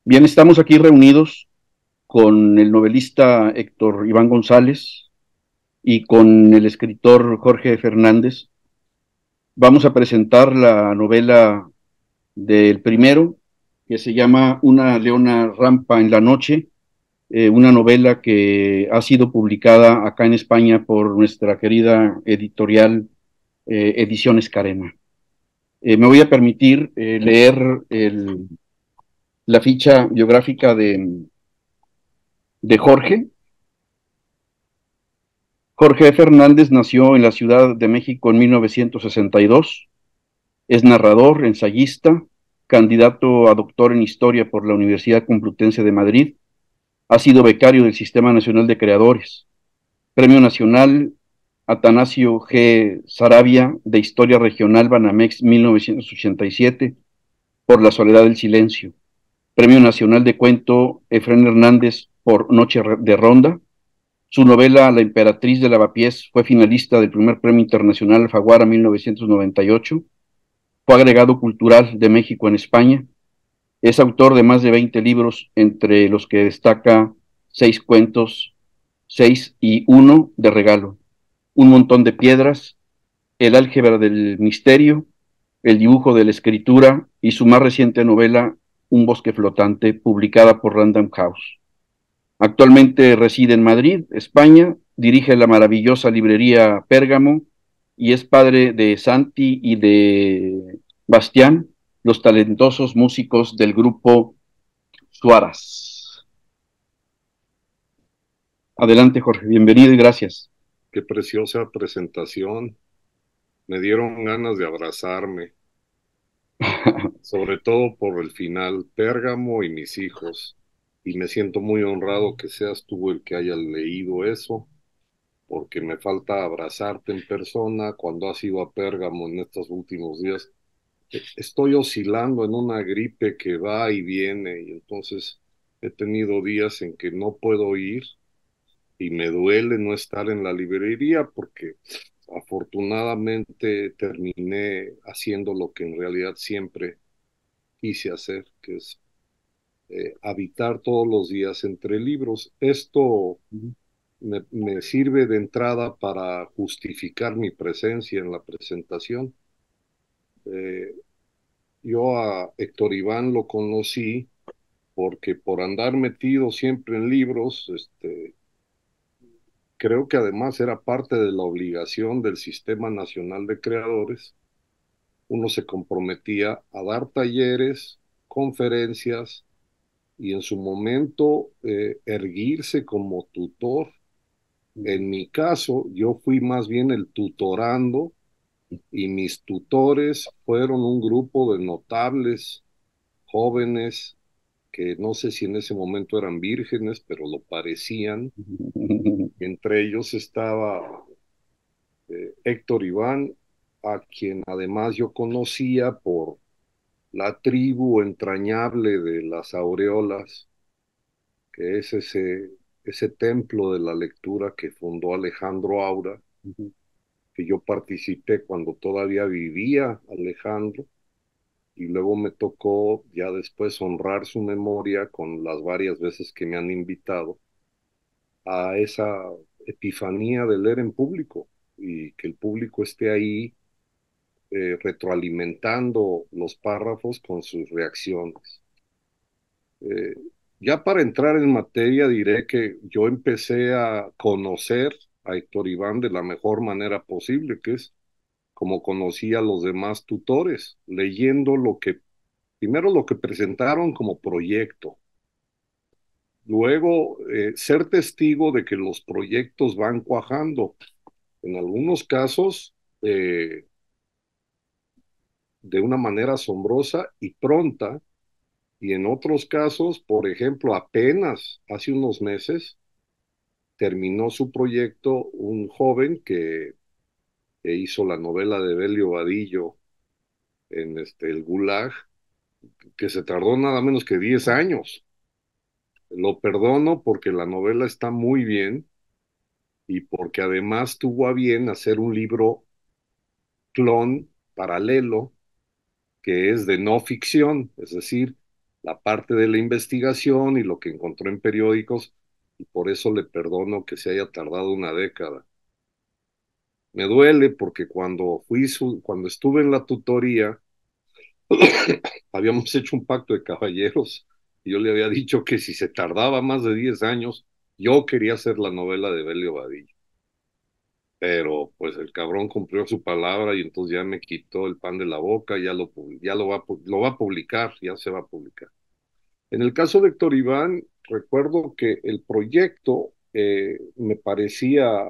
Bien, estamos aquí reunidos con el novelista Héctor Iván González y con el escritor Jorge Fernández. Vamos a presentar la novela del primero, que se llama Una leona rampa en la noche, una novela que ha sido publicada acá en España por nuestra querida editorial Ediciones Carema. Me voy a permitir leer la ficha biográfica de Jorge. Jorge Fernández nació en la Ciudad de México en 1962. Es narrador, ensayista, candidato a doctor en historia por la Universidad Complutense de Madrid. Ha sido becario del Sistema Nacional de Creadores, Premio Nacional Atanasio G. Saravia de Historia Regional Banamex 1987 por La Soledad del Silencio, Premio Nacional de Cuento Efrén Hernández por Noche de Ronda. Su novela La Emperatriz de Lavapiés fue finalista del primer Premio Internacional Alfaguara 1998. Fue agregado cultural de México en España. Es autor de más de 20 libros, entre los que destaca 6 cuentos, 6 y uno de regalo, Un montón de piedras, El álgebra del misterio, El dibujo de la escritura y su más reciente novela, Un bosque flotante, publicada por Random House. Actualmente reside en Madrid, España, dirige la maravillosa librería Pérgamo y es padre de Santi y de Bastián, los talentosos músicos del grupo Suaras. Adelante, Jorge, bienvenido y gracias. Qué preciosa presentación. Me dieron ganas de abrazarme, sobre todo por el final, Pérgamo y mis hijos. Y me siento muy honrado que seas tú el que haya leído eso, porque me falta abrazarte en persona cuando has ido a Pérgamo en estos últimos días. Estoy oscilando en una gripe que va y viene, y entonces he tenido días en que no puedo ir y me duele no estar en la librería porque afortunadamente terminé haciendo lo que en realidad siempre quise hacer, que es habitar todos los días entre libros. Esto me sirve de entrada para justificar mi presencia en la presentación. Eh, yo a Héctor Iván lo conocí porque por andar metido siempre en libros, creo que además era parte de la obligación del Sistema Nacional de Creadores. Uno se comprometía a dar talleres, conferencias y en su momento erguirse como tutor. En mi caso, yo fui más bien el tutorando y mis tutores fueron un grupo de notables jóvenes que no sé si en ese momento eran vírgenes, pero lo parecían. Entre ellos estaba Héctor Iván, a quien además yo conocía por la tribu entrañable de las aureolas, que es ese templo de la lectura que fundó Alejandro Aura, que yo participé cuando todavía vivía Alejandro, y luego me tocó ya después honrar su memoria con las varias veces que me han invitado a esa epifanía de leer en público y que el público esté ahí retroalimentando los párrafos con sus reacciones. Eh, ya para entrar en materia, diré que yo empecé a conocer a Héctor Iván de la mejor manera posible, que es como conocí a los demás tutores, leyendo primero lo que presentaron como proyecto, luego ser testigo de que los proyectos van cuajando, en algunos casos de una manera asombrosa y pronta. Y en otros casos, por ejemplo, apenas hace unos meses terminó su proyecto un joven que hizo la novela de Belio Vadillo en el Gulag, que se tardó nada menos que 10 años. Lo perdono porque la novela está muy bien y porque además tuvo a bien hacer un libro clon paralelo que es de no ficción, es decir, la parte de la investigación y lo que encontró en periódicos, y por eso le perdono que se haya tardado una década. Me duele porque cuando estuve en la tutoría, habíamos hecho un pacto de caballeros y yo le había dicho que si se tardaba más de 10 años, yo quería hacer la novela de Belio Badillo. Pero pues el cabrón cumplió su palabra y entonces ya me quitó el pan de la boca, lo va a publicar, ya se va a publicar. En el caso de Héctor Iván, recuerdo que el proyecto me parecía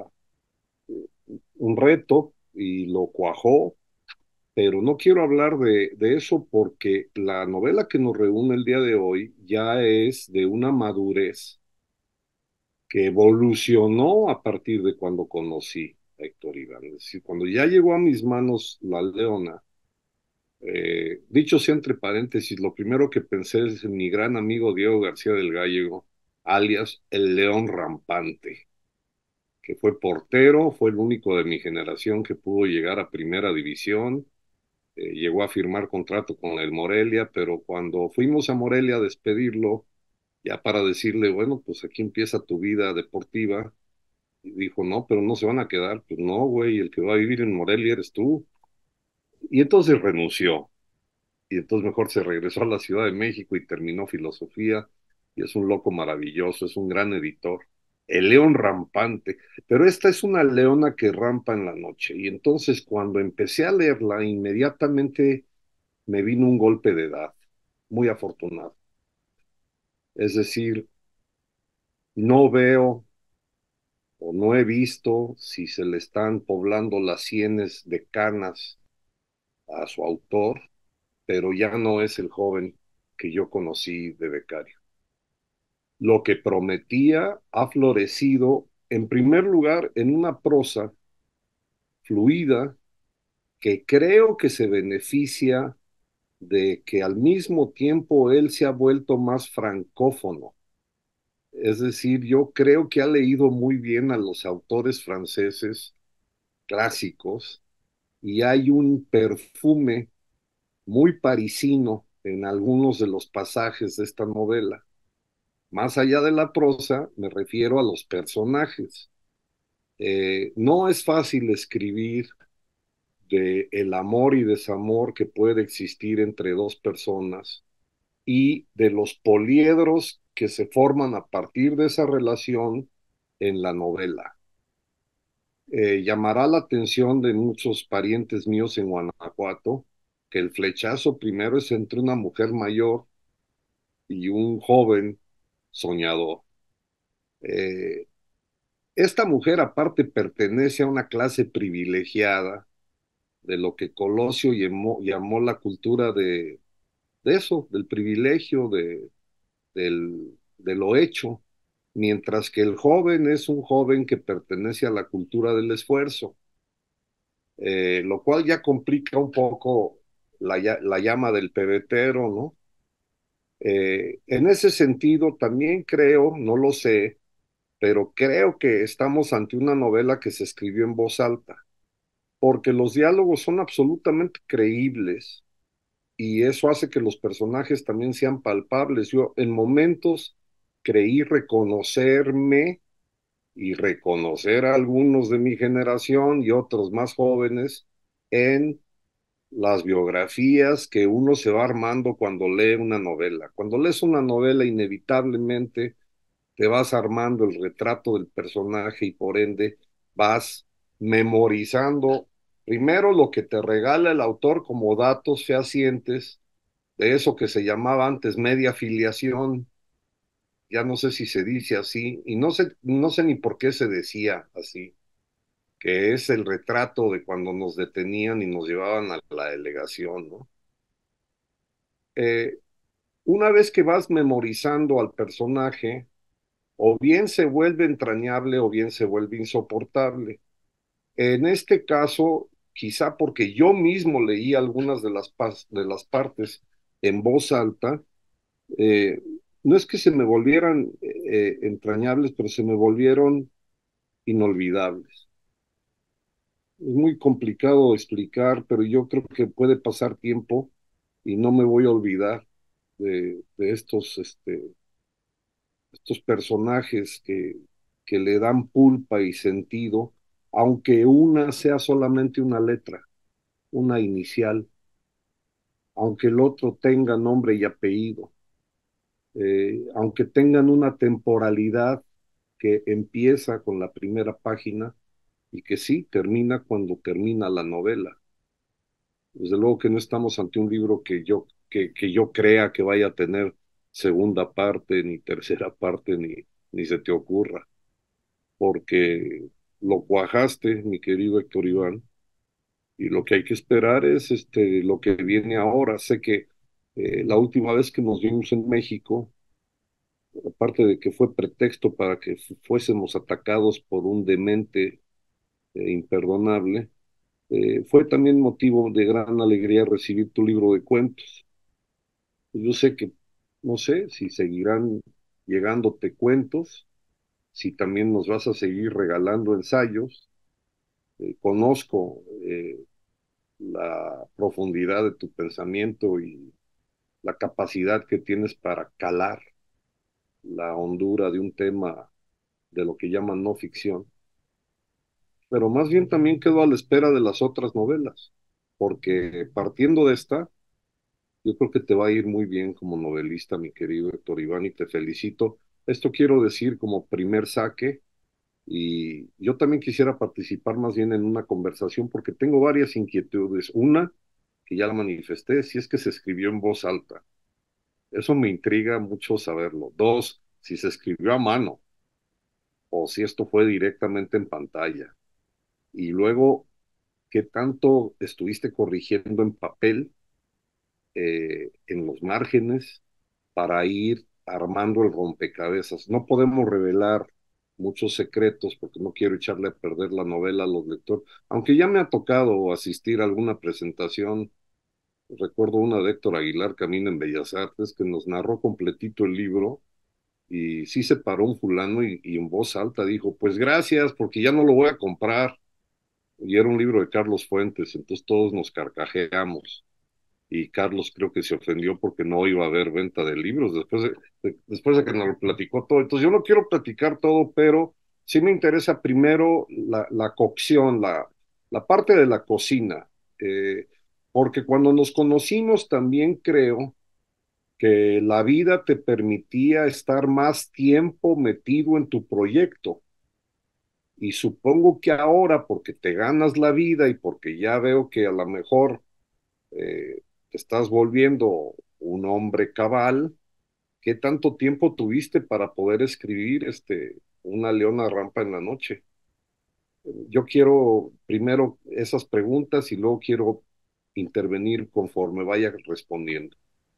un reto y lo cuajó, pero no quiero hablar de eso porque la novela que nos reúne el día de hoy ya es de una madurez que evolucionó a partir de cuando conocí a Héctor Iván. Es decir, cuando ya llegó a mis manos La Leona, dicho sea entre paréntesis, lo primero que pensé es en mi gran amigo Diego García del Gallego, alias el León Rampante, que fue portero, fue el único de mi generación que pudo llegar a primera división, llegó a firmar contrato con el Morelia, pero cuando fuimos a Morelia a despedirlo, ya para decirle, bueno, pues aquí empieza tu vida deportiva, y dijo, no, pero no se van a quedar, pues no, güey, el que va a vivir en Morelia eres tú. Y entonces renunció, y entonces mejor se regresó a la Ciudad de México y terminó filosofía, y es un loco maravilloso, es un gran editor. El león rampante, pero esta es una leona que rampa en la noche, y entonces cuando empecé a leerla, inmediatamente me vino un golpe de edad, muy afortunado. Es decir, no veo o no he visto si se le están poblando las sienes de canas a su autor, pero ya no es el joven que yo conocí de becario. Lo que prometía ha florecido, en primer lugar, en una prosa fluida que creo que se beneficia de que al mismo tiempo él se ha vuelto más francófono. Es decir, yo creo que ha leído muy bien a los autores franceses clásicos y hay un perfume muy parisino en algunos de los pasajes de esta novela. Más allá de la prosa, me refiero a los personajes. No es fácil escribir de el amor y desamor que puede existir entre dos personas y de los poliedros que se forman a partir de esa relación en la novela. Llamará la atención de muchos parientes míos en Guanajuato que el flechazo primero es entre una mujer mayor y un joven soñador. Eh, esta mujer aparte pertenece a una clase privilegiada de lo que Colosio llamó la cultura de eso, del privilegio, de lo hecho, mientras que el joven es un joven que pertenece a la cultura del esfuerzo, lo cual ya complica un poco la llama del pebetero, ¿no? En ese sentido, también creo, no lo sé, pero creo que estamos ante una novela que se escribió en voz alta, porque los diálogos son absolutamente creíbles y eso hace que los personajes también sean palpables. Yo en momentos creí reconocerme y reconocer a algunos de mi generación y otros más jóvenes en las biografías que uno se va armando cuando lee una novela. Cuando lees una novela, inevitablemente te vas armando el retrato del personaje y por ende vas memorizando primero lo que te regala el autor como datos fehacientes de eso que se llamaba antes media filiación, ya no sé si se dice así, y no sé ni por qué se decía así, que es el retrato de cuando nos detenían y nos llevaban a la delegación, ¿no? Eh, una vez que vas memorizando al personaje, o bien se vuelve entrañable o bien se vuelve insoportable. En este caso, quizá porque yo mismo leí algunas de las partes en voz alta, eh, no es que se me volvieran entrañables, pero se me volvieron inolvidables. Es muy complicado explicar, pero yo creo que puede pasar tiempo y no me voy a olvidar. de estos personajes que le dan pulpa y sentido, aunque una sea solamente una letra, una inicial, aunque el otro tenga nombre y apellido, aunque tengan una temporalidad que empieza con la primera página y que sí termina cuando termina la novela. Desde luego que no estamos ante un libro que yo crea que vaya a tener segunda parte, ni tercera parte, ni se te ocurra, porque lo cuajaste, mi querido Héctor Iván, y lo que hay que esperar es lo que viene ahora. Sé que la última vez que nos vimos en México, aparte de que fue pretexto para que fuésemos atacados por un demente imperdonable, fue también motivo de gran alegría recibir tu libro de cuentos. Yo sé que, no sé si seguirán llegándote cuentos, si también nos vas a seguir regalando ensayos. Conozco la profundidad de tu pensamiento y la capacidad que tienes para calar la hondura de un tema de lo que llaman no ficción, pero más bien también quedo a la espera de las otras novelas, porque partiendo de esta, yo creo que te va a ir muy bien como novelista, mi querido Héctor Iván, y te felicito. Esto quiero decir como primer saque, y yo también quisiera participar más bien en una conversación porque tengo varias inquietudes. Una, que ya la manifesté, si es que se escribió en voz alta. Eso me intriga mucho saberlo. Dos, si se escribió a mano o si esto fue directamente en pantalla. Y luego, ¿qué tanto estuviste corrigiendo en papel, en los márgenes, para ir armando el rompecabezas? No podemos revelar muchos secretos porque no quiero echarle a perder la novela a los lectores, aunque ya me ha tocado asistir a alguna presentación. Recuerdo una de Héctor Aguilar Camino en Bellas Artes que nos narró completito el libro y sí se paró un fulano y en voz alta dijo, pues gracias porque ya no lo voy a comprar. Y era un libro de Carlos Fuentes, entonces todos nos carcajeamos y Carlos creo que se ofendió porque no iba a haber venta de libros después de que nos lo platicó todo. Entonces yo no quiero platicar todo, pero sí me interesa primero la cocción, la parte de la cocina, porque cuando nos conocimos también creo que la vida te permitía estar más tiempo metido en tu proyecto. Y supongo que ahora, porque te ganas la vida y porque ya veo que a lo mejor te estás volviendo un hombre cabal, ¿qué tanto tiempo tuviste para poder escribir una leona rampa en la noche? Yo quiero primero esas preguntas y luego quiero intervenir conforme vaya respondiendo.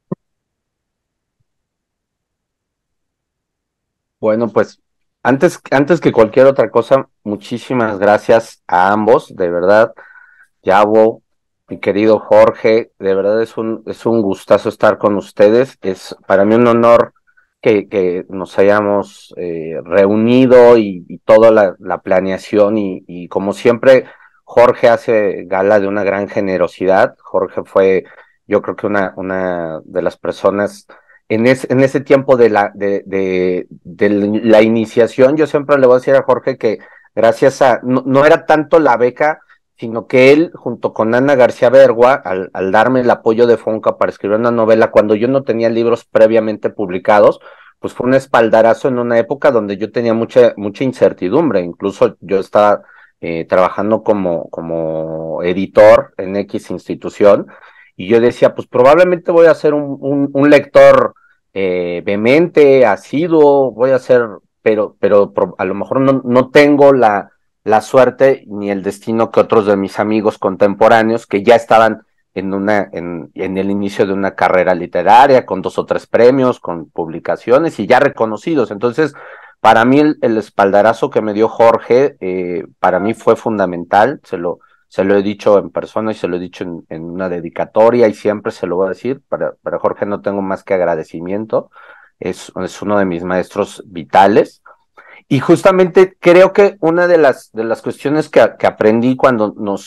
Bueno, pues antes que cualquier otra cosa, muchísimas gracias a ambos, de verdad. Yabo, mi querido Jorge, de verdad es un gustazo estar con ustedes. Es para mí un honor que nos hayamos reunido y toda la planeación y como siempre, Jorge hace gala de una gran generosidad. Jorge fue, yo creo que una de las personas en ese tiempo de la iniciación, yo siempre le voy a decir a Jorge que gracias a, no era tanto la beca, sino que él, junto con Ana García Bergua, al darme el apoyo de Fonca para escribir una novela, cuando yo no tenía libros previamente publicados, pues fue un espaldarazo en una época donde yo tenía mucha incertidumbre. Incluso yo estaba trabajando como editor en X institución, y yo decía, pues probablemente voy a ser un lector vehemente, asiduo, voy a ser, pero a lo mejor no tengo la suerte ni el destino que otros de mis amigos contemporáneos que ya estaban en el inicio de una carrera literaria, con 2 o 3 premios, con publicaciones y ya reconocidos. Entonces, para mí el espaldarazo que me dio Jorge, para mí fue fundamental. Se lo he dicho en persona y se lo he dicho en una dedicatoria y siempre se lo voy a decir. Para Jorge no tengo más que agradecimiento. Es uno de mis maestros vitales. Y justamente creo que una de las cuestiones que aprendí cuando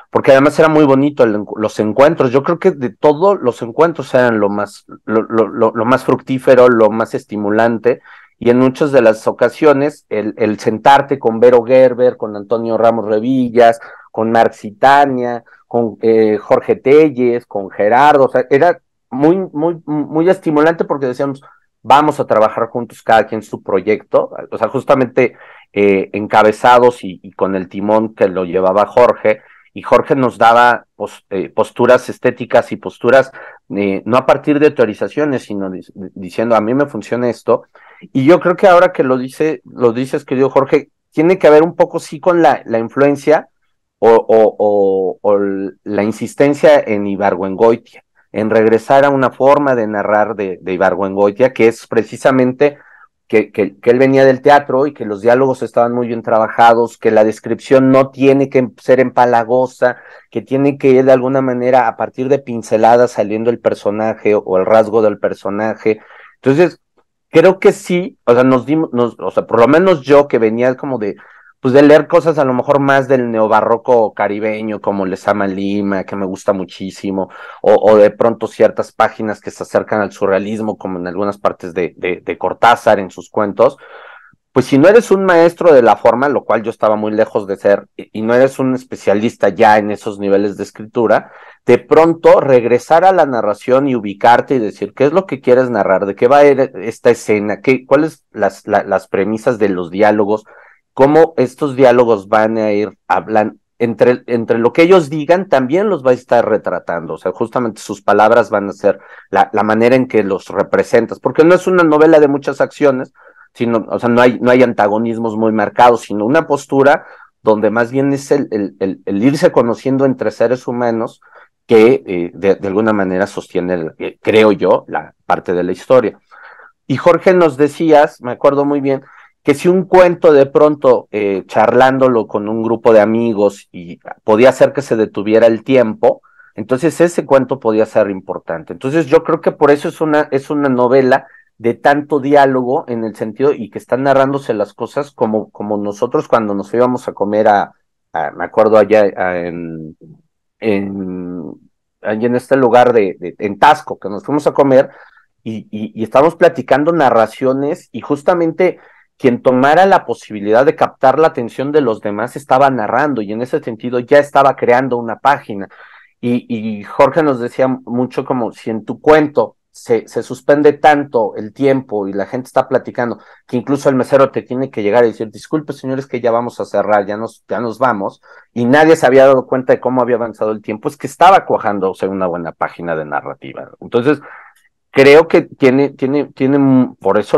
porque además era muy bonito los encuentros. Yo creo que de todo los encuentros eran lo más fructífero, lo más estimulante, y en muchas de las ocasiones el sentarte con Vero Gerber, con Antonio Ramos Revillas, con Marx y Tania, con Jorge Telles, con Gerardo, o sea, era muy estimulante porque decíamos, vamos a trabajar juntos cada quien su proyecto, o sea, justamente encabezados y con el timón que lo llevaba Jorge, y Jorge nos daba posturas estéticas y posturas no a partir de teorizaciones, sino diciendo, a mí me funciona esto, y yo creo que ahora que lo dices, querido Jorge, tiene que ver un poco sí con la influencia o la insistencia en Ibargüengoitia, en regresar a una forma de narrar de Ibargüengoitia, que es precisamente que él venía del teatro y que los diálogos estaban muy bien trabajados, que la descripción no tiene que ser empalagosa, que tiene que ir de alguna manera a partir de pinceladas saliendo el personaje o el rasgo del personaje. Entonces, creo que sí, o sea, o sea, por lo menos yo que venía como pues de leer cosas a lo mejor más del neobarroco caribeño, como Lezama Lima, que me gusta muchísimo, o de pronto ciertas páginas que se acercan al surrealismo, como en algunas partes de Cortázar en sus cuentos, pues si no eres un maestro de la forma, lo cual yo estaba muy lejos de ser, y no eres un especialista ya en esos niveles de escritura, de pronto regresar a la narración y ubicarte y decir qué es lo que quieres narrar, de qué va a ir esta escena, cuáles las premisas de los diálogos, cómo estos diálogos van a ir hablando. Entre lo que ellos digan, también los va a estar retratando, o sea, justamente sus palabras van a ser la manera en que los representas, porque no es una novela de muchas acciones, sino, o sea, no hay antagonismos muy marcados, sino una postura donde más bien es el irse conociendo entre seres humanos que de alguna manera sostiene, creo yo, la parte de la historia. Y Jorge nos decías, me acuerdo muy bien, que si un cuento de pronto charlándolo con un grupo de amigos y podía hacer que se detuviera el tiempo, entonces ese cuento podía ser importante. Entonces yo creo que por eso es una novela de tanto diálogo en el sentido y que están narrándose las cosas como nosotros cuando nos íbamos a comer me acuerdo allá en, allá en este lugar en Tasco, que nos fuimos a comer y estábamos platicando narraciones y justamente quien tomara la posibilidad de captar la atención de los demás estaba narrando y en ese sentido ya estaba creando una página. Y Jorge nos decía mucho como si en tu cuento se suspende tanto el tiempo y la gente está platicando, que incluso el mesero te tiene que llegar y decir, disculpe señores que ya vamos a cerrar, ya nos vamos, y nadie se había dado cuenta de cómo había avanzado el tiempo, es que estaba cuajando, o sea, una buena página de narrativa. Entonces, creo que tiene, por eso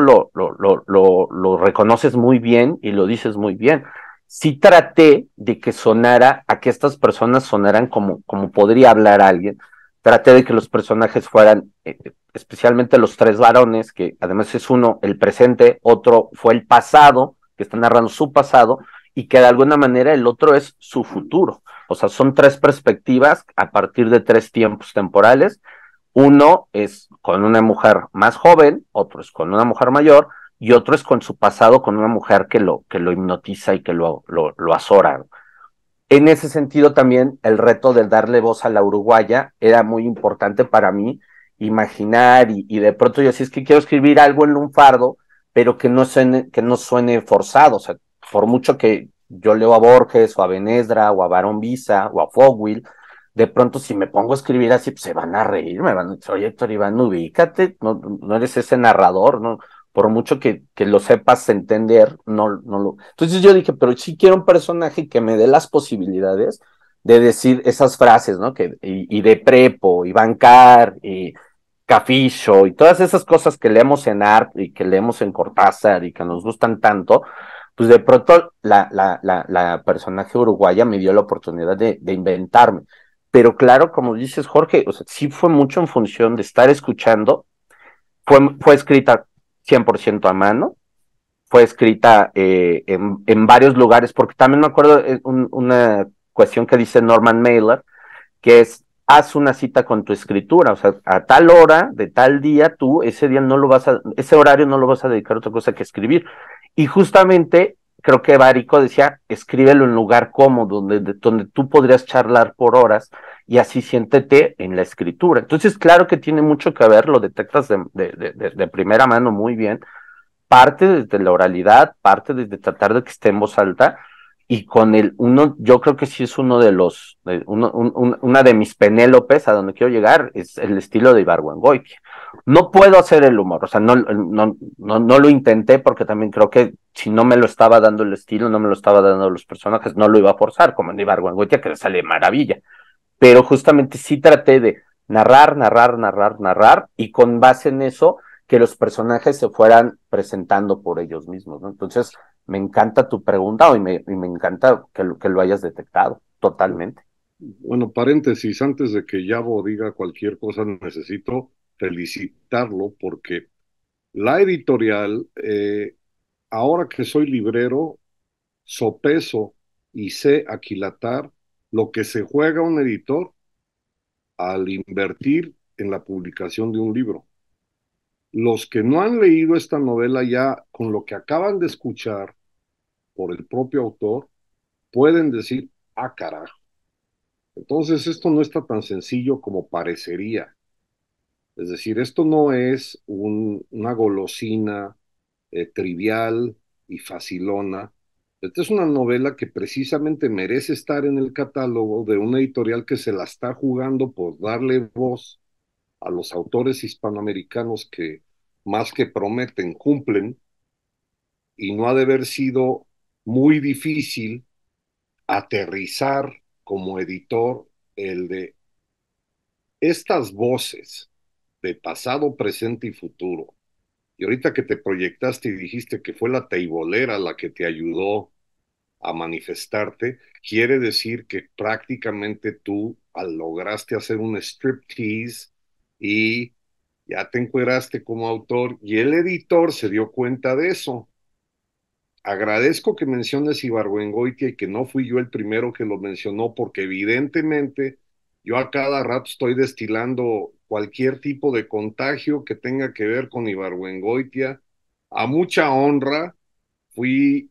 lo reconoces muy bien y lo dices muy bien. Sí traté de que sonara, a que estas personas sonaran como podría hablar alguien. Traté de que los personajes fueran, especialmente los tres varones, que además es uno el presente, otro fue el pasado, que está narrando su pasado, y que de alguna manera el otro es su futuro. O sea, son tres perspectivas a partir de tres tiempos temporales. Uno es con una mujer más joven, otro es con una mujer mayor, y otro es con su pasado, con una mujer que lo hipnotiza y que lo azora. En ese sentido también el reto de darle voz a la uruguaya era muy importante para mí, imaginar y de pronto yo decía, es que quiero escribir algo en lunfardo, pero que no suene forzado, o sea, por mucho que yo leo a Borges o a Benesdra o a Barón Visa o a Fogwill, de pronto si me pongo a escribir así, pues se van a reír, me van a decir, oye Héctor Iván, ubícate, no eres ese narrador, no, por mucho que lo sepas entender, no lo... Entonces yo dije, pero sí quiero un personaje que me dé las posibilidades de decir esas frases, ¿no? Y de prepo, y bancar, y caficho, y todas esas cosas que leemos en Art y que leemos en Cortázar y que nos gustan tanto, pues de pronto la personaje uruguaya me dio la oportunidad de inventarme. Pero claro, como dices, Jorge, o sea, sí fue mucho en función de estar escuchando, fue escrita 100% a mano, fue escrita en varios lugares, porque también me acuerdo una cuestión que dice Norman Mailer, que es, haz una cita con tu escritura, o sea, a tal hora, de tal día, tú ese día ese horario no lo vas a dedicar a otra cosa que escribir. Y justamente creo que Barico decía, escríbelo en un lugar cómodo, donde tú podrías charlar por horas, y así siéntete en la escritura. Entonces, claro que tiene mucho que ver, lo detectas de primera mano muy bien, parte desde la oralidad, parte desde tratar de que esté en voz alta, y con yo creo que sí es uno de los, una de mis Penélopes a donde quiero llegar, es el estilo de Ibargüengoitia. No puedo hacer el humor, o sea, no lo intenté porque también creo que si no me lo estaba dando el estilo, no me lo estaba dando los personajes, no lo iba a forzar, como en Ibargüengoitia, que le sale maravilla. Pero justamente sí traté de narrar, y con base en eso, que los personajes se fueran presentando por ellos mismos, ¿no? Entonces, me encanta tu pregunta, y me encanta que lo hayas detectado totalmente. Bueno, paréntesis, antes de que Yabo diga cualquier cosa, necesito felicitarlo porque la editorial, ahora que soy librero, sopeso y sé aquilatar lo que se juega un editor al invertir en la publicación de un libro. Los que no han leído esta novela ya, con lo que acaban de escuchar por el propio autor, pueden decir, ah, carajo. Entonces, esto no está tan sencillo como parecería. Es decir, esto no es una golosina trivial y facilona. Esta es una novela que precisamente merece estar en el catálogo de una editorial que se la está jugando por darle voz a los autores hispanoamericanos que más que prometen, cumplen, y no ha de haber sido muy difícil aterrizar como editor el de estas voces de pasado, presente y futuro. Y ahorita que te proyectaste y dijiste que fue la teibolera la que te ayudó a manifestarte, quiere decir que prácticamente tú lograste hacer un striptease y ya te encueraste como autor y el editor se dio cuenta de eso. Agradezco que menciones Ibargüengoitia y que no fui yo el primero que lo mencionó, porque evidentemente yo a cada rato estoy destilando cualquier tipo de contagio que tenga que ver con Ibargüengoitia. A mucha honra, fui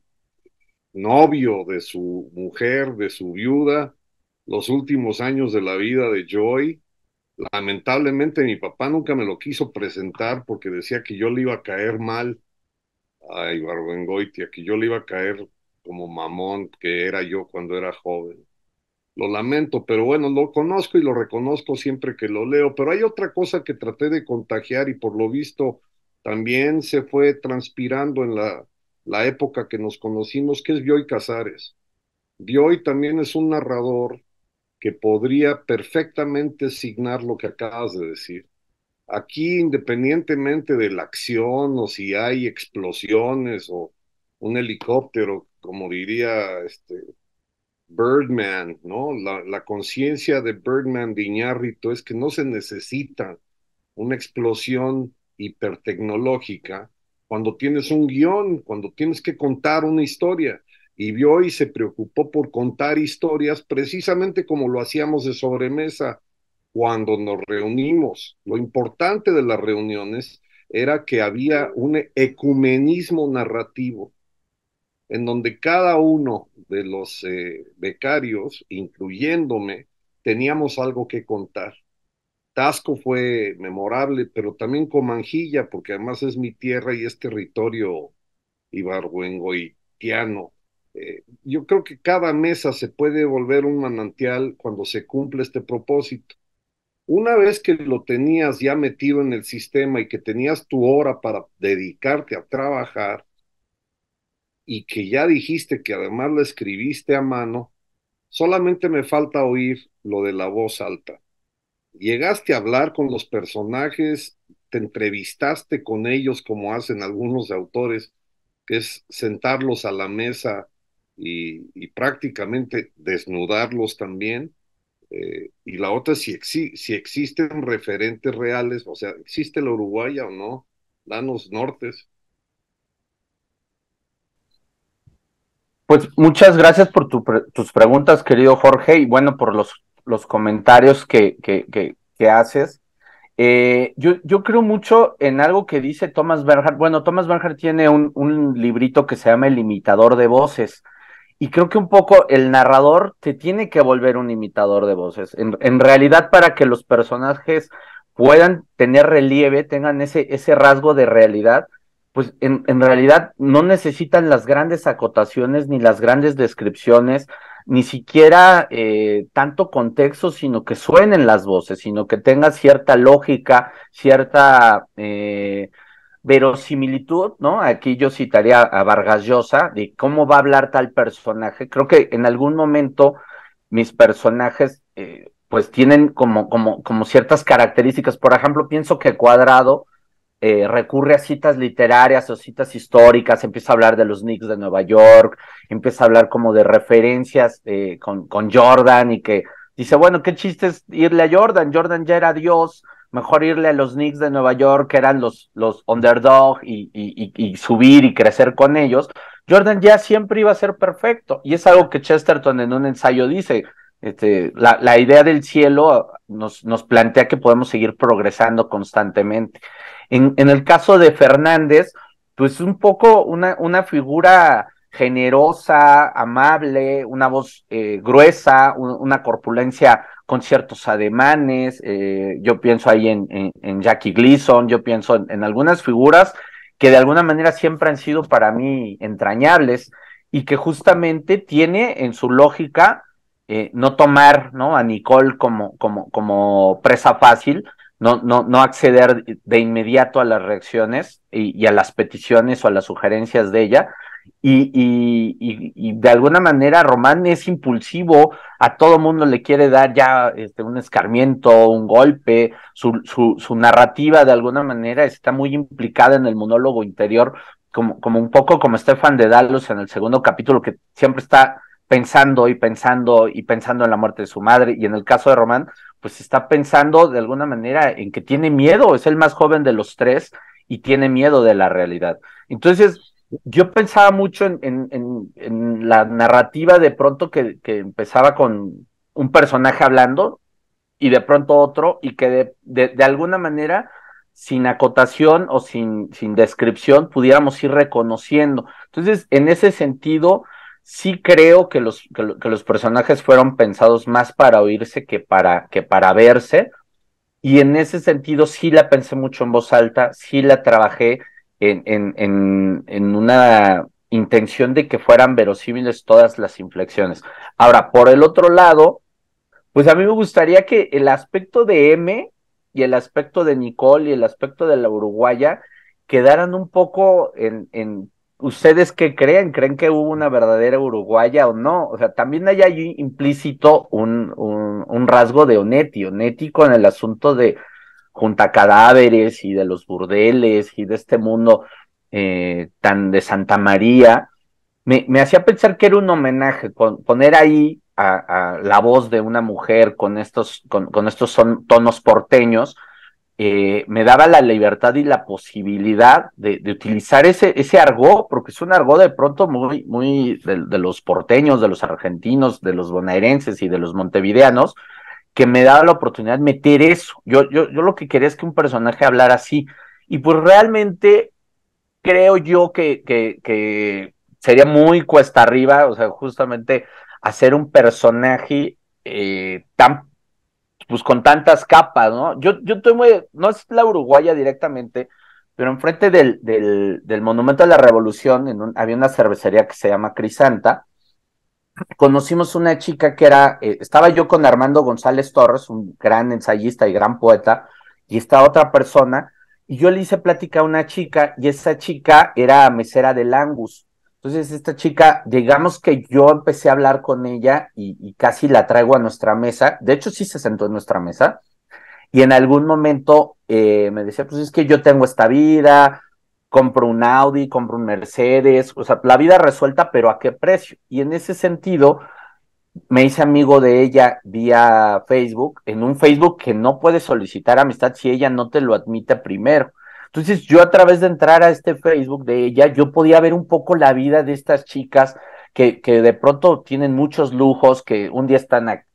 novio de su mujer, de su viuda, los últimos años de la vida de Joy. Lamentablemente mi papá nunca me lo quiso presentar porque decía que yo le iba a caer mal a Ibargüengoitia, que yo le iba a caer como mamón que era yo cuando era joven. Lo lamento, pero bueno, lo conozco y lo reconozco siempre que lo leo. Pero hay otra cosa que traté de contagiar y por lo visto también se fue transpirando en la época que nos conocimos, que es Bioy Casares. Bioy también es un narrador que podría perfectamente signar lo que acabas de decir. Aquí, independientemente de la acción o si hay explosiones o un helicóptero, como diría Birdman, ¿no? La conciencia de Birdman de Iñárritu es que no se necesita una explosión hipertecnológica cuando tienes un guión, cuando tienes que contar una historia. Y Bioy se preocupó por contar historias precisamente como lo hacíamos de sobremesa cuando nos reunimos. Lo importante de las reuniones era que había un ecumenismo narrativo en donde cada uno de los becarios, incluyéndome, teníamos algo que contar. Tasco fue memorable, pero también Comanjilla, porque además es mi tierra y es territorio ibargüengoitiano. Yo creo que cada mesa se puede volver un manantial cuando se cumple este propósito. Una vez que lo tenías ya metido en el sistema y que tenías tu hora para dedicarte a trabajar y que ya dijiste que además la escribiste a mano, solamente me falta oír lo de la voz alta. Llegaste a hablar con los personajes, te entrevistaste con ellos como hacen algunos autores, que es sentarlos a la mesa y prácticamente desnudarlos también. Y la otra, si existen referentes reales, o sea, ¿existe la Uruguaya o no? Danos nortes. Pues muchas gracias por tus preguntas, querido Jorge, y bueno, por los comentarios que haces. Yo creo mucho en algo que dice Thomas Bernhard. Bueno, Thomas Bernhard tiene un librito que se llama El imitador de voces. Y creo que un poco el narrador te tiene que volver un imitador de voces. En realidad, para que los personajes puedan tener relieve, tengan ese rasgo de realidad, pues en realidad no necesitan las grandes acotaciones ni las grandes descripciones, ni siquiera tanto contexto, sino que suenen las voces, sino que tenga cierta lógica, cierta verosimilitud, ¿no? Aquí yo citaría a Vargas Llosa, de cómo va a hablar tal personaje. Creo que en algún momento mis personajes, pues tienen como ciertas características. Por ejemplo, pienso que Cuadrado recurre a citas literarias o citas históricas, empieza a hablar de los Knicks de Nueva York, empieza a hablar como de referencias con Jordan y que dice, bueno, qué chiste es irle a Jordan, Jordan ya era Dios, mejor irle a los Knicks de Nueva York, que eran los underdog y subir y crecer con ellos. Jordan ya siempre iba a ser perfecto, y es algo que Chesterton en un ensayo dice, la idea del cielo nos plantea que podemos seguir progresando constantemente. En el caso de Fernández, pues un poco una figura generosa, amable, una voz gruesa, una corpulencia con ciertos ademanes. Yo pienso ahí en Jackie Gleason, yo pienso en algunas figuras que de alguna manera siempre han sido para mí entrañables y que justamente tiene en su lógica no tomar, ¿no?, a Nicole como presa fácil, no acceder de inmediato a las reacciones y a las peticiones o a las sugerencias de ella. Y de alguna manera Román es impulsivo, a todo mundo le quiere dar ya un escarmiento, un golpe, su narrativa de alguna manera está muy implicada en el monólogo interior, como un poco como Stefan Dedalus en el segundo capítulo, que siempre está pensando y pensando y pensando en la muerte de su madre, y en el caso de Román, pues está pensando de alguna manera en que tiene miedo, es el más joven de los tres y tiene miedo de la realidad. Entonces, yo pensaba mucho en la narrativa de pronto que empezaba con un personaje hablando y de pronto otro, y que de alguna manera, sin acotación o sin descripción, pudiéramos ir reconociendo. Entonces, en ese sentido, sí creo que los personajes fueron pensados más para oírse que para verse, y en ese sentido sí la pensé mucho en voz alta, sí la trabajé en una intención de que fueran verosímiles todas las inflexiones. Ahora, por el otro lado, pues a mí me gustaría que el aspecto de M y el aspecto de Nicole y el aspecto de la uruguaya quedaran un poco en ¿ustedes qué creen? ¿Creen que hubo una verdadera uruguaya o no? O sea, también hay ahí implícito un rasgo de Onetti con el asunto de junta cadáveres y de los burdeles y de este mundo tan de Santa María. Me hacía pensar que era un homenaje, poner ahí a la voz de una mujer con estos tonos porteños, me daba la libertad y la posibilidad de utilizar ese argot, porque es un argot de pronto muy de los porteños, de los argentinos, de los bonaerenses y de los montevideanos, que me daba la oportunidad de meter eso. Yo lo que quería es que un personaje hablara así, y pues realmente creo yo que sería muy cuesta arriba, o sea, justamente hacer un personaje tan, pues con tantas capas, ¿no? Yo estoy muy, no es la uruguaya directamente, pero enfrente del Monumento a la Revolución había una cervecería que se llama Crisanta. Conocimos una chica que estaba yo con Armando González Torres, un gran ensayista y gran poeta, y esta otra persona, y yo le hice plática a una chica, y esa chica era mesera del Angus. Entonces esta chica, digamos que yo empecé a hablar con ella y casi la traigo a nuestra mesa, de hecho sí se sentó en nuestra mesa, y en algún momento me decía, pues es que yo tengo esta vida, compro un Audi, compro un Mercedes, o sea, la vida resuelta, pero ¿a qué precio? Y en ese sentido, me hice amigo de ella vía Facebook, en un Facebook que no puedes solicitar amistad si ella no te lo admite primero. Entonces, yo a través de entrar a este Facebook de ella, yo podía ver un poco la vida de estas chicas que de pronto tienen muchos lujos, que un día están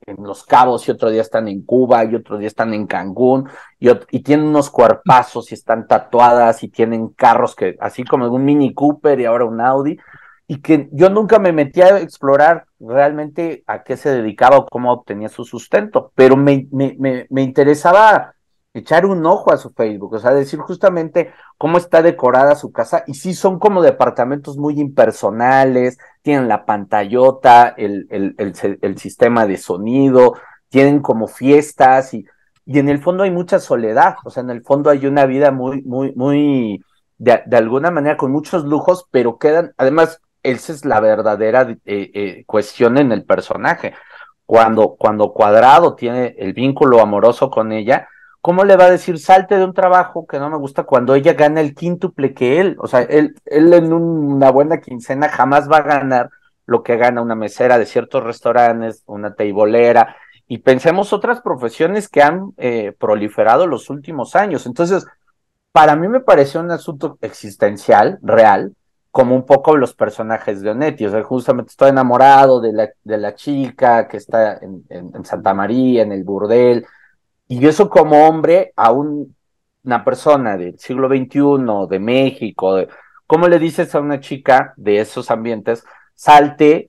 en Los Cabos y otro día están en Cuba y otro día están en Cancún y tienen unos cuerpazos y están tatuadas y tienen carros que, así como un Mini Cooper y ahora un Audi, y que yo nunca me metí a explorar realmente a qué se dedicaba o cómo obtenía su sustento, pero me interesaba echar un ojo a su Facebook, o sea, decir justamente cómo está decorada su casa, y sí son como departamentos muy impersonales, tienen la pantallota, el sistema de sonido, tienen como fiestas y en el fondo hay mucha soledad, o sea, en el fondo hay una vida muy, de alguna manera con muchos lujos, pero quedan, además, esa es la verdadera cuestión en el personaje. Cuando Cuadrado tiene el vínculo amoroso con ella, ¿cómo le va a decir salte de un trabajo que no me gusta cuando ella gana el quíntuple que él? O sea, él en una buena quincena jamás va a ganar lo que gana una mesera de ciertos restaurantes, una teibolera, y pensemos otras profesiones que han proliferado los últimos años. Entonces, para mí me pareció un asunto existencial, real, como un poco los personajes de Onetti. O sea, justamente estoy enamorado de la chica que está en Santa María, en el burdel, y eso como hombre a una persona del siglo XXI, de México, ¿cómo le dices a una chica de esos ambientes, salte,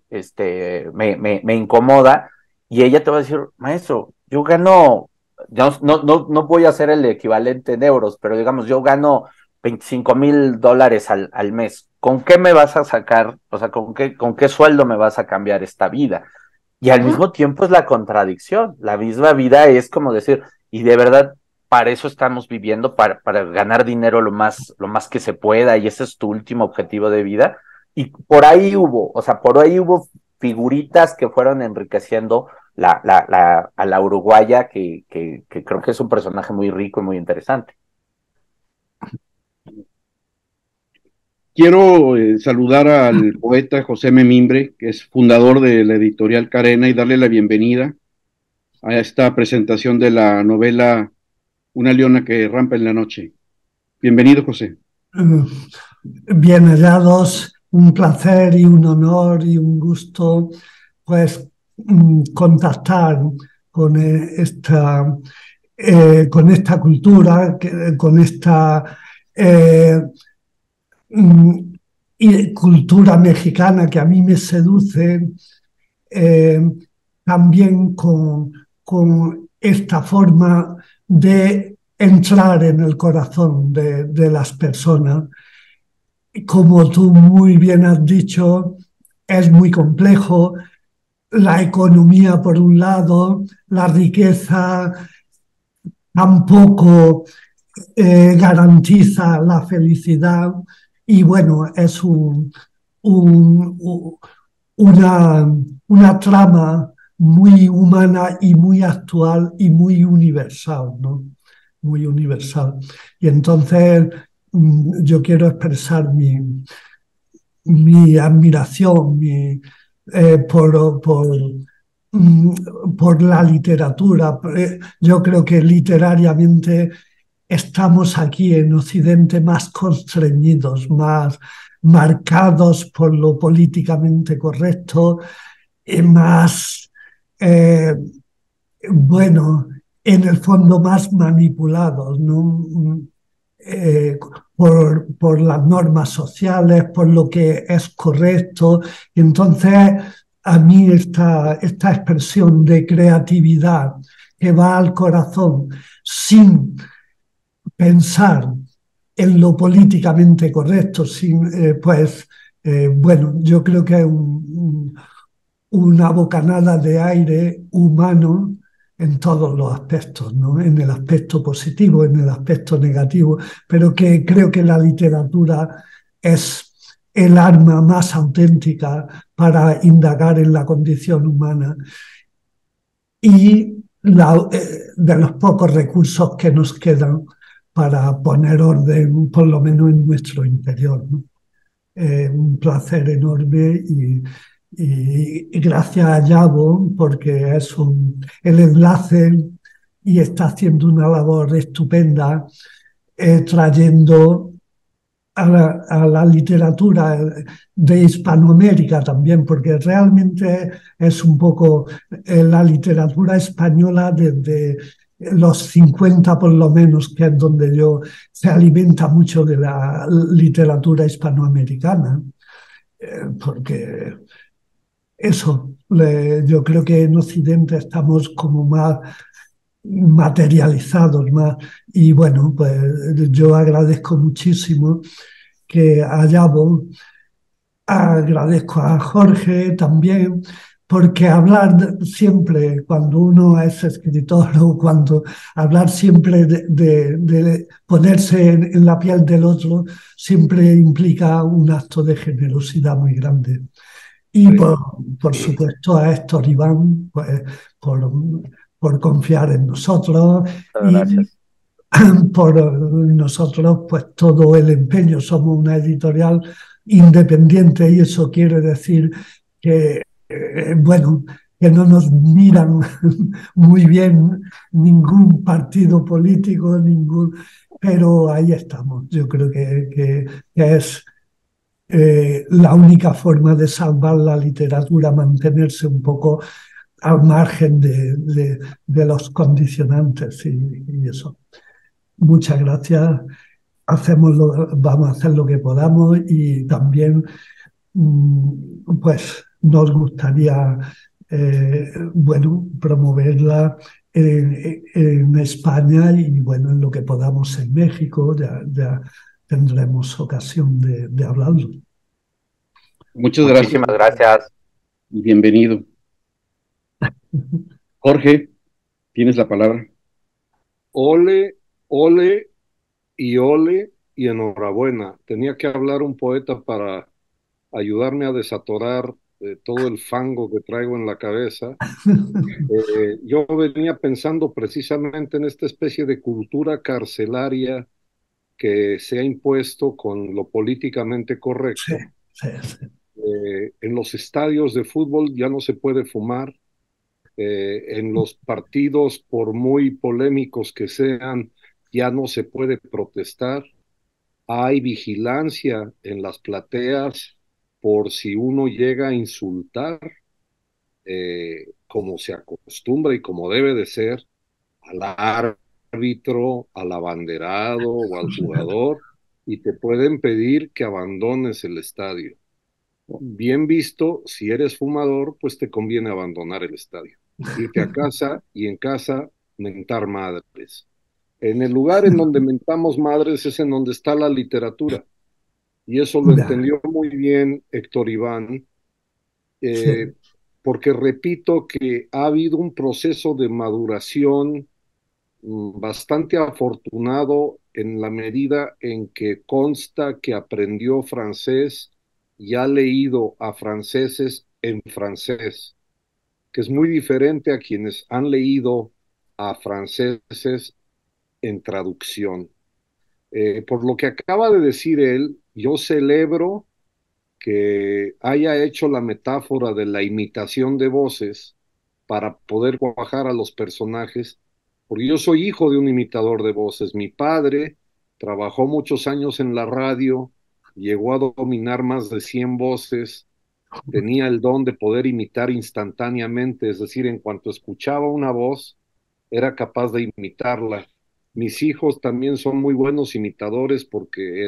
me incomoda, y ella te va a decir, maestro, yo gano, no voy a hacer el equivalente en euros, pero digamos, yo gano $25,000 al mes. ¿Con qué me vas a sacar? O sea, ¿con qué sueldo me vas a cambiar esta vida? Y al mismo tiempo es la contradicción. La misma vida es como decir, y de verdad, para eso estamos viviendo, para ganar dinero lo más que se pueda, y ese es tu último objetivo de vida. Y por ahí hubo figuritas que fueron enriqueciendo a la uruguaya, que creo que es un personaje muy rico y muy interesante. Quiero saludar al poeta José Memimbre, que es fundador de la editorial Carena, y darle la bienvenida a esta presentación de la novela Una leona que rampa en la noche. Bienvenido, José. Bien hallados, un placer y un honor y un gusto, pues, contactar con con esta cultura, con esta y cultura mexicana que a mí me seduce, eh, también con esta forma de entrar en el corazón de las personas. Como tú muy bien has dicho, es muy complejo. La economía, por un lado, la riqueza tampoco garantiza la felicidad, y bueno, es una trama muy humana y muy actual y muy universal, ¿no? Muy universal. Y entonces yo quiero expresar mi admiración por la literatura. Yo creo que literariamente estamos aquí en Occidente más constreñidos, más marcados por lo políticamente correcto, y más, bueno, en el fondo más manipulados, ¿no? Eh, por las normas sociales, por lo que es correcto. Y entonces a mí esta expresión de creatividad que va al corazón sin pensar en lo políticamente correcto, bueno, yo creo que es una bocanada de aire humano en todos los aspectos, ¿no? En el aspecto positivo, en el aspecto negativo, pero que creo que la literatura es el arma más auténtica para indagar en la condición humana y de los pocos recursos que nos quedan para poner orden, por lo menos en nuestro interior, ¿no? Un placer enorme y gracias a Yabo, porque es el enlace y está haciendo una labor estupenda, trayendo a la literatura de Hispanoamérica también, porque realmente es un poco la literatura española desde los 50 por lo menos, que es donde yo se alimenta mucho de la literatura hispanoamericana, porque eso, yo creo que en Occidente estamos como más materializados más. Y bueno, pues yo agradezco muchísimo que haya vos, agradezco a Jorge también, porque hablar siempre, cuando uno es escritor o cuando hablar siempre de ponerse en la piel del otro, siempre implica un acto de generosidad muy grande. Y por supuesto a Héctor Iván, pues por, por confiar en nosotros Muchas y gracias. por nosotros, pues todo el empeño. Somos una editorial independiente y eso quiere decir que, bueno, que no nos miran muy bien ningún partido político, pero ahí estamos. Yo creo que es la única forma de salvar la literatura, mantenerse un poco al margen de los condicionantes y eso. Muchas gracias. Vamos a hacer lo que podamos y también pues nos gustaría bueno, promoverla en España y bueno, en lo que podamos en México, ya tendremos ocasión de hablarlo. Muchas gracias Muchísimas gracias. y bienvenido. Jorge, tienes la palabra. Ole, ole y enhorabuena. Tenía que hablar un poeta para ayudarme a desatorar todo el fango que traigo en la cabeza. Yo venía pensando precisamente en esta especie de cultura carcelaria que se ha impuesto con lo políticamente Sí, correcto. sí, sí. En los estadios de fútbol ya no se puede fumar. En los partidos, por muy polémicos que sean, ya no se puede protestar. Hay vigilancia en las plateas por si uno llega a insultar, como se acostumbra y como debe de ser, al árbitro, al abanderado o al jugador, y te pueden pedir que abandones el estadio. Bien visto, si eres fumador, pues te conviene abandonar el estadio, irte a casa y en casa mentar madres. En el lugar en donde mentamos madres es en donde está la literatura. Y eso lo Ya, entendió muy bien Héctor Iván, sí. eh, porque repito que ha habido un proceso de maduración bastante afortunado en la medida en que consta que aprendió francés y ha leído a franceses en francés, que es muy diferente a quienes han leído a franceses en traducción. Por lo que acaba de decir él, yo celebro que haya hecho la metáfora de la imitación de voces para poder cuajar a los personajes, porque yo soy hijo de un imitador de voces. Mi padre trabajó muchos años en la radio, llegó a dominar más de 100 voces, tenía el don de poder imitar instantáneamente, es decir, en cuanto escuchaba una voz, era capaz de imitarla. Mis hijos también son muy buenos imitadores porque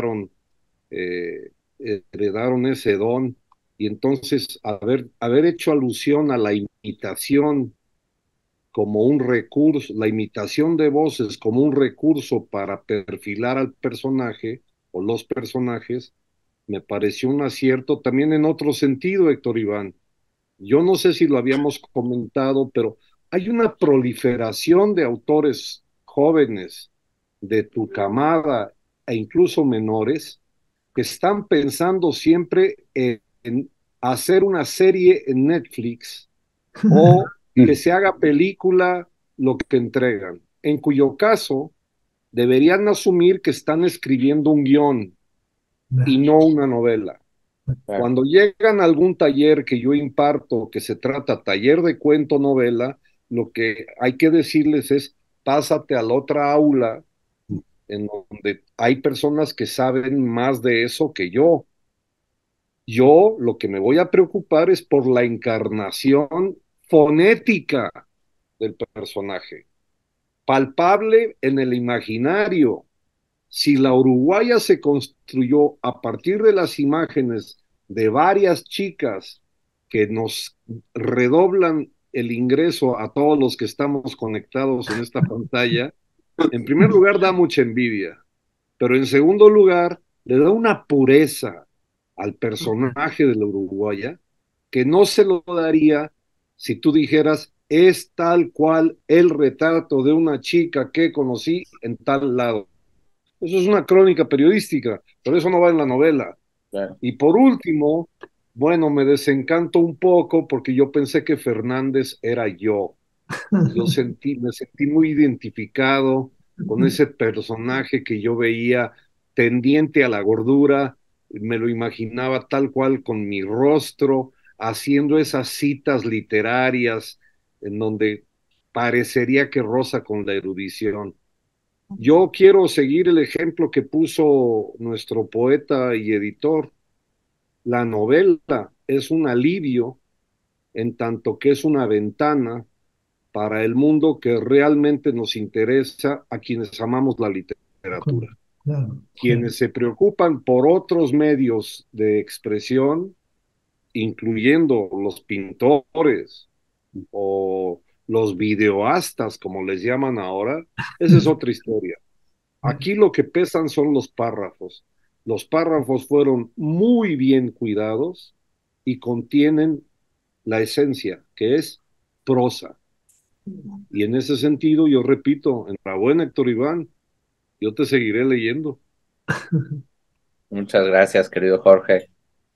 eh, heredaron ese don y entonces haber hecho alusión a la imitación como un recurso, la imitación de voces como un recurso para perfilar al personaje o los personajes, me pareció un acierto también en otro sentido, Héctor Iván. Yo no sé si lo habíamos comentado, pero hay una proliferación de autores jóvenes de tu camada e incluso menores que están pensando siempre en hacer una serie en Netflix o que se haga película lo que entregan, en cuyo caso deberían asumir que están escribiendo un guión y Ya. no una novela. Claro. Cuando llegan a algún taller que yo imparto, que se trata taller de cuento novela, lo que hay que decirles es, pásate a la otra aula en donde hay personas que saben más de eso que yo. Yo lo que me voy a preocupar es por la encarnación fonética del personaje, palpable en el imaginario. Si la uruguaya se construyó a partir de las imágenes de varias chicas que nos redoblan el ingreso a todos los que estamos conectados en esta pantalla, en primer lugar da mucha envidia, pero en segundo lugar le da una pureza al personaje de la uruguaya que no se lo daría si tú dijeras es tal cual el retrato de una chica que conocí en tal lado. Eso es una crónica periodística, pero eso no va en la novela. Claro. Y por último, bueno, me desencanto un poco porque yo pensé que Fernández era yo. Me sentí muy identificado con ese personaje que yo veía tendiente a la gordura, me lo imaginaba tal cual con mi rostro, haciendo esas citas literarias en donde parecería que roza con la erudición. Yo quiero seguir el ejemplo que puso nuestro poeta y editor. La novela es un alivio en tanto que es una ventana para el mundo que realmente nos interesa a quienes amamos la literatura. Claro. Quienes se preocupan por otros medios de expresión, incluyendo los pintores o los videoastas, como les llaman ahora, esa es otra historia. Aquí lo que pesan son los párrafos. Los párrafos fueron muy bien cuidados y contienen la esencia, que es prosa. Y en ese sentido, yo repito, enhorabuena, Héctor Iván, yo te seguiré leyendo. Muchas gracias, querido Jorge.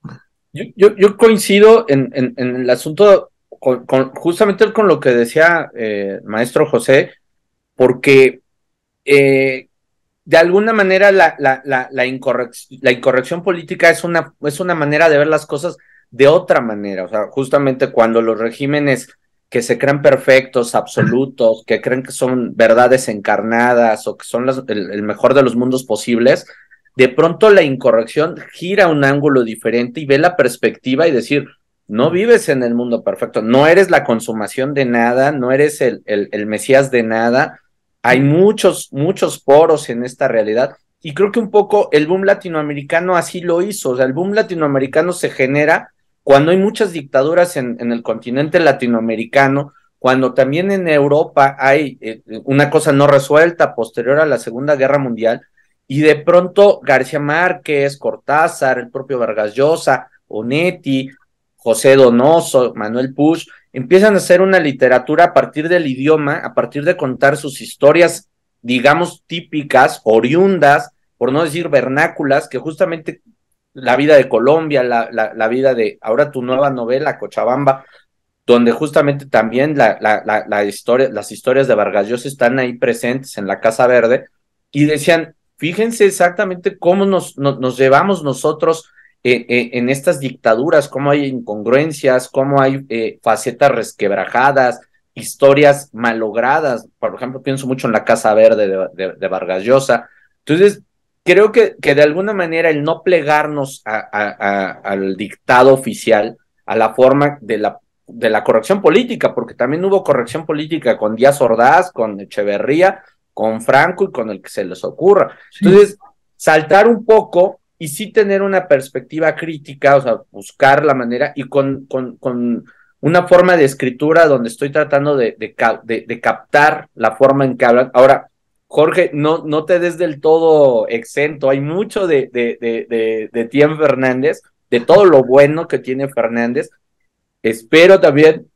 Yo coincido en el asunto justamente con lo que decía maestro José, porque de alguna manera la incorrección política es una manera de ver las cosas de otra manera. O sea, justamente cuando los regímenes que se creen perfectos, absolutos, que creen que son verdades encarnadas o que son el mejor de los mundos posibles, de pronto la incorrección gira un ángulo diferente y ve la perspectiva y decir, no vives en el mundo perfecto, no eres la consumación de nada, no eres el Mesías de nada. Hay muchos poros en esta realidad y creo que un poco el boom latinoamericano así lo hizo. O sea, el boom latinoamericano se genera cuando hay muchas dictaduras en el continente latinoamericano, cuando también en Europa hay una cosa no resuelta posterior a la Segunda Guerra Mundial, y de pronto García Márquez, Cortázar, el propio Vargas Llosa, Onetti, José Donoso, Manuel Puig, empiezan a hacer una literatura a partir del idioma, a partir de contar sus historias, digamos, típicas, oriundas, por no decir vernáculas, que justamente la vida de Colombia, la vida de, ahora tu nueva novela, Cochabamba, donde justamente también las historias de Vargas Llosa están ahí presentes en la Casa Verde, y decían, fíjense exactamente cómo nos llevamos nosotros en estas dictaduras, cómo hay incongruencias, cómo hay facetas resquebrajadas, historias malogradas. Por ejemplo, pienso mucho en la Casa Verde de Vargas Llosa. Entonces, creo que de alguna manera el no plegarnos al dictado oficial, a la forma de la corrección política, porque también hubo corrección política con Díaz Ordaz, con Echeverría, con Franco y con el que se les ocurra. Entonces, saltar un poco y sí tener una perspectiva crítica, o sea, buscar la manera y con una forma de escritura donde estoy tratando de captar la forma en que hablan. Ahora, Jorge, no te des del todo exento, hay mucho de ti en Fernández, de todo lo bueno que tiene Fernández. Espero también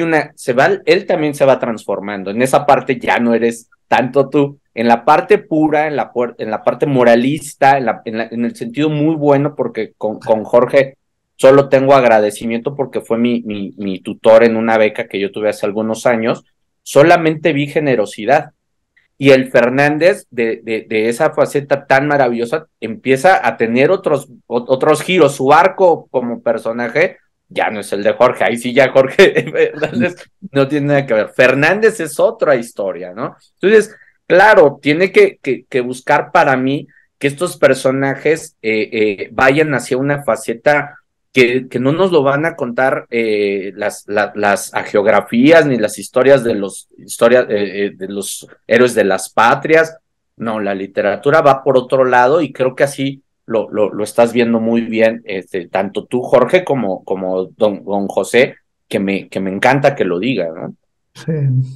él también se va transformando. En esa parte ya no eres tanto tú. En la parte pura, en la parte moralista, en el sentido muy bueno, porque con Jorge solo tengo agradecimiento porque fue mi tutor en una beca que yo tuve hace algunos años. Solamente vi generosidad. Y el Fernández, de esa faceta tan maravillosa, empieza a tener otros giros. Su arco como personaje ya no es el de Jorge. Ahí sí ya Jorge Fernández no tiene nada que ver. Fernández es otra historia, ¿no? Entonces, claro, tiene que buscar para mí que estos personajes vayan hacia una faceta que no nos lo van a contar las hagiografías ni las historias de de los héroes de las patrias. No, la literatura va por otro lado y creo que así lo estás viendo muy bien, tanto tú, Jorge, como don José, que me encanta que lo diga, ¿no? Sí.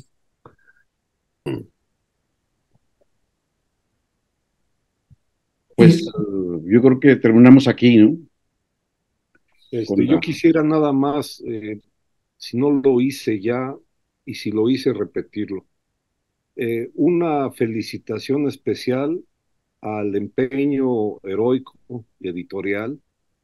Pues yo creo que terminamos aquí, ¿no? Yo quisiera nada más, si no lo hice ya, y si lo hice, repetirlo. Una felicitación especial al empeño heroico y editorial,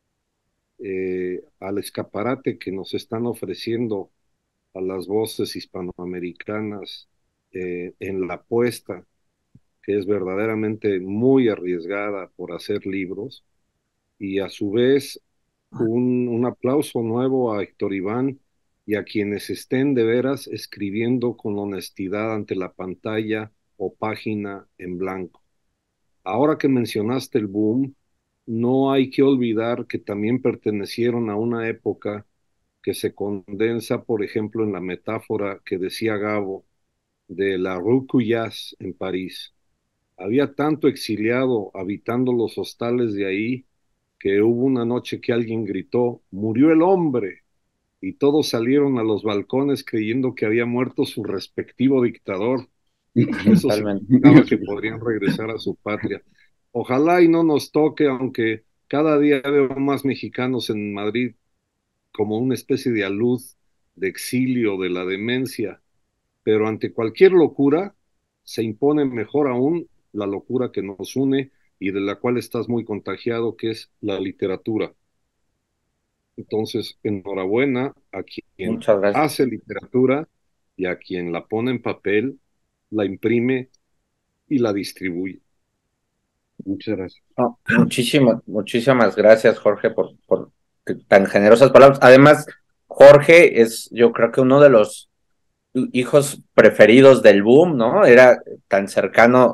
al escaparate que nos están ofreciendo a las voces hispanoamericanas en la apuesta, que es verdaderamente muy arriesgada por hacer libros, y a su vez un aplauso nuevo a Héctor Iván y a quienes estén de veras escribiendo con honestidad ante la pantalla o página en blanco. Ahora que mencionaste el boom, no hay que olvidar que también pertenecieron a una época que se condensa, por ejemplo, en la metáfora que decía Gabo de la Rue Cuyas en París. Había tanto exiliado habitando los hostales de ahí que hubo una noche que alguien gritó, murió el hombre, y todos salieron a los balcones creyendo que había muerto su respectivo dictador, y eso significaba que podrían regresar a su patria. Ojalá y no nos toque, aunque cada día veo más mexicanos en Madrid como una especie de alud de exilio de la demencia, pero ante cualquier locura se impone mejor aún la locura que nos une y de la cual estás muy contagiado, que es la literatura. Entonces, enhorabuena a quien Muchas gracias. hace literatura y a quien la pone en papel, la imprime y la distribuye. Muchas gracias. Oh, muchísimas gracias, Jorge, por tan generosas palabras. Además, Jorge es, yo creo que uno de los hijos preferidos del boom, ¿no? Eras tan cercano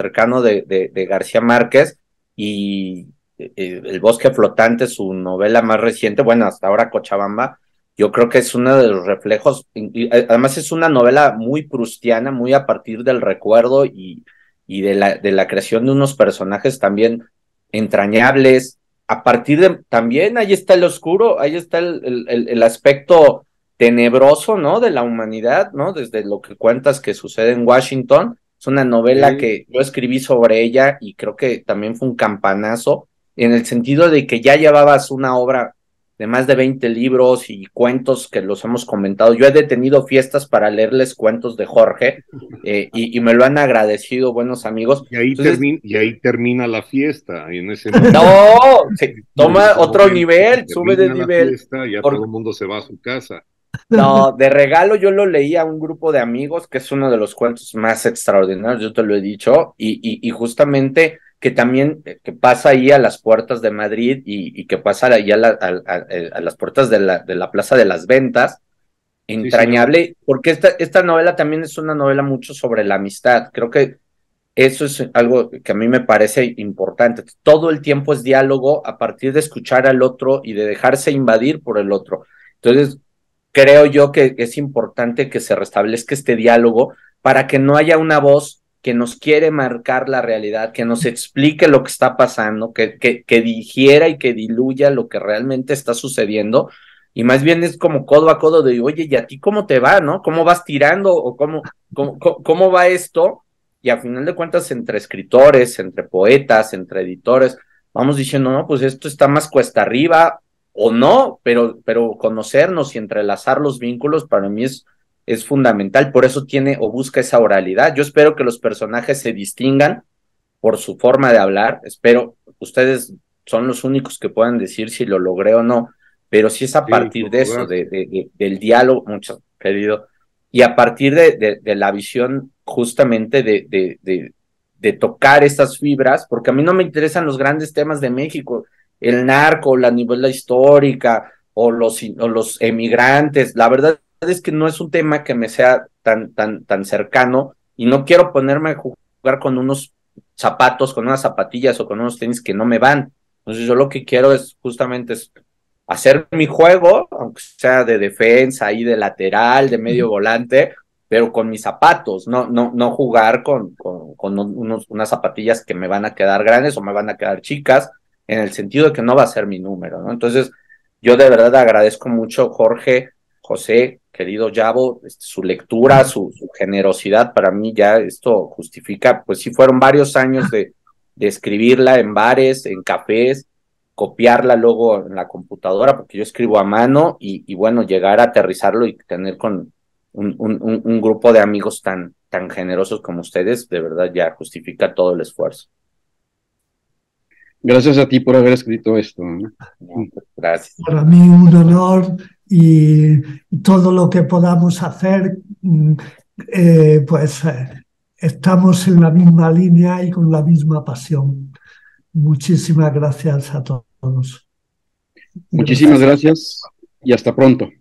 de García Márquez y El Bosque Flotante, su novela más reciente, bueno, hasta ahora Cochabamba, yo creo que es uno de los reflejos, y además es una novela muy prustiana, muy a partir del recuerdo y de la creación de unos personajes también entrañables. A partir de, también ahí está el oscuro, ahí está el aspecto tenebroso, ¿no? De la humanidad, ¿no? Desde lo que cuentas que sucede en Washington. Es una novela que yo escribí sobre ella y creo que también fue un campanazo, en el sentido de que ya llevabas una obra de más de 20 libros y cuentos que los hemos comentado. Yo he detenido fiestas para leerles cuentos de Jorge y me lo han agradecido buenos amigos. Y ahí, Entonces, y ahí termina la fiesta. Y en ese no, se toma otro nivel, sube de nivel. Fiesta, ya todo el mundo se va a su casa. No, de regalo yo lo leí a un grupo de amigos, que es uno de los cuentos más extraordinarios, yo te lo he dicho, y justamente que también que pasa ahí a las puertas de Madrid y que pasa ahí a las puertas de la Plaza de las Ventas, entrañable, sí, porque esta novela también es una novela mucho sobre la amistad. Creo que eso es algo que a mí me parece importante. Todo el tiempo es diálogo a partir de escuchar al otro y de dejarse invadir por el otro. Entonces, creo yo que es importante que se restablezca este diálogo para que no haya una voz que nos quiere marcar la realidad, que nos explique lo que está pasando, que digiera y que diluya lo que realmente está sucediendo, y más bien es como codo a codo de, oye, ¿y a ti cómo te va, no? ¿Cómo vas tirando? ¿O cómo va esto? Y a final de cuentas, entre escritores, entre poetas, entre editores, vamos diciendo, no, pues esto está más cuesta arriba, o no, pero conocernos y entrelazar los vínculos para mí es fundamental, por eso tiene o busca esa oralidad. Yo espero que los personajes se distingan por su forma de hablar, espero, ustedes son los únicos que puedan decir si lo logré o no, pero si es a partir de eso, del diálogo, mucho querido, y a partir de la visión justamente de tocar estas fibras, porque a mí no me interesan los grandes temas de México, el narco, la novela histórica o los emigrantes. La verdad es que no es un tema que me sea tan cercano y no quiero ponerme a jugar con unos zapatos, con unas zapatillas o con unos tenis que no me van. Entonces yo lo que quiero es justamente hacer mi juego, aunque sea de defensa, ahí de lateral, de medio volante, pero con mis zapatos, no jugar con unas zapatillas que me van a quedar grandes o me van a quedar chicas, en el sentido de que no va a ser mi número, ¿no? Entonces, yo de verdad agradezco mucho, Jorge, José, querido Yabo, su lectura, su generosidad. Para mí ya esto justifica, pues sí fueron varios años de escribirla en bares, en cafés, copiarla luego en la computadora, porque yo escribo a mano, y bueno, llegar a aterrizarlo y tener con un grupo de amigos tan generosos como ustedes, de verdad ya justifica todo el esfuerzo. Gracias a ti por haber escrito esto. No, pues, gracias. Para mí un honor, y todo lo que podamos hacer, pues estamos en la misma línea y con la misma pasión. Muchísimas gracias a todos. Muchísimas gracias y hasta pronto.